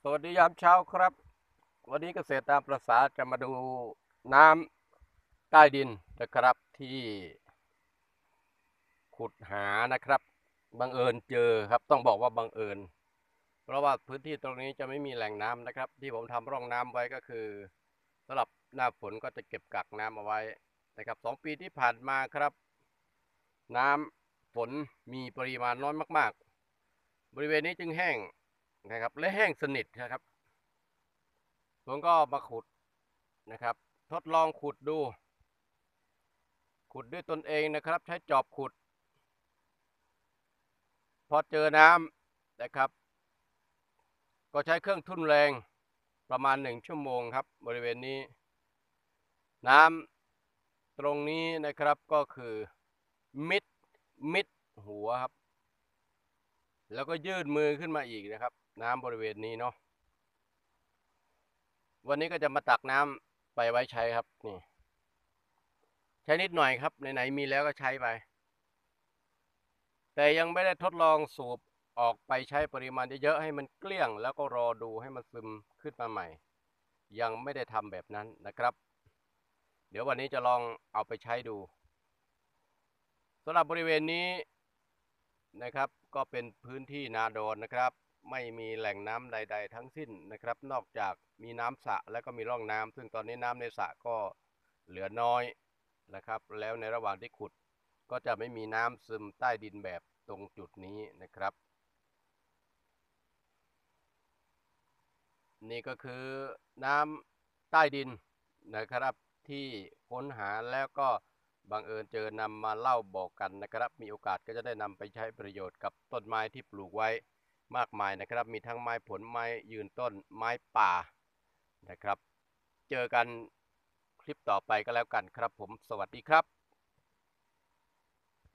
สวัสดียามเช้าครับวันนี้เกษตรตามประษาจะมาดูน้ำใต้ดินนะครับที่ขุดหานะครับบังเอิญเจอครับต้องบอกว่าบังเอิญเพราะว่าพื้นที่ตรงนี้จะไม่มีแหล่งน้ำนะครับที่ผมทำร่องน้ำไว้ก็คือสำหรับหน้าฝนก็จะเก็บกักน้ำเอาไว้นะครับ2 ปีที่ผ่านมาครับน้ำฝนมีปริมาณน้อยมากๆบริเวณนี้จึงแห้งนะครับและแห้งสนิทนะครับผมก็มาขุดนะครับทดลองขุดดูขุดด้วยตนเองนะครับใช้จอบขุดพอเจอน้ำนะครับก็ใช้เครื่องทุ่นแรงประมาณ1 ชั่วโมงครับบริเวณนี้น้ำตรงนี้นะครับก็คือมิดมิดหัวครับแล้วก็ยืดมือขึ้นมาอีกนะครับน้ำบริเวณนี้เนาะวันนี้ก็จะมาตักน้ำไปไว้ใช้ครับนี่ใช้นิดหน่อยครับไหนๆมีแล้วก็ใช้ไปแต่ยังไม่ได้ทดลองสูบออกไปใช้ปริมาณเยอะๆให้มันเกลี้ยงแล้วก็รอดูให้มันซึมขึ้นมาใหม่ยังไม่ได้ทำแบบนั้นนะครับเดี๋ยววันนี้จะลองเอาไปใช้ดูสำหรับบริเวณนี้นะครับก็เป็นพื้นที่นาดอนนะครับไม่มีแหล่งน้ำใดๆทั้งสิ้นนะครับนอกจากมีน้ำสระและก็มีร่องน้ำซึ่งตอนนี้น้ำในสระก็เหลือน้อยนะครับแล้วในระหว่างที่ขุดก็จะไม่มีน้ำซึมใต้ดินแบบตรงจุดนี้นะครับนี่ก็คือน้ำใต้ดินนะครับที่ค้นหาแล้วก็บังเอิญเจอนำมาเล่าบอกกันนะครับมีโอกาสก็จะได้นำไปใช้ประโยชน์กับต้นไม้ที่ปลูกไว้มากมายนะครับมีทั้งไม้ผลไม้ยืนต้นไม้ป่านะครับเจอกันคลิปต่อไปก็แล้วกันครับผมสวัสดีครับ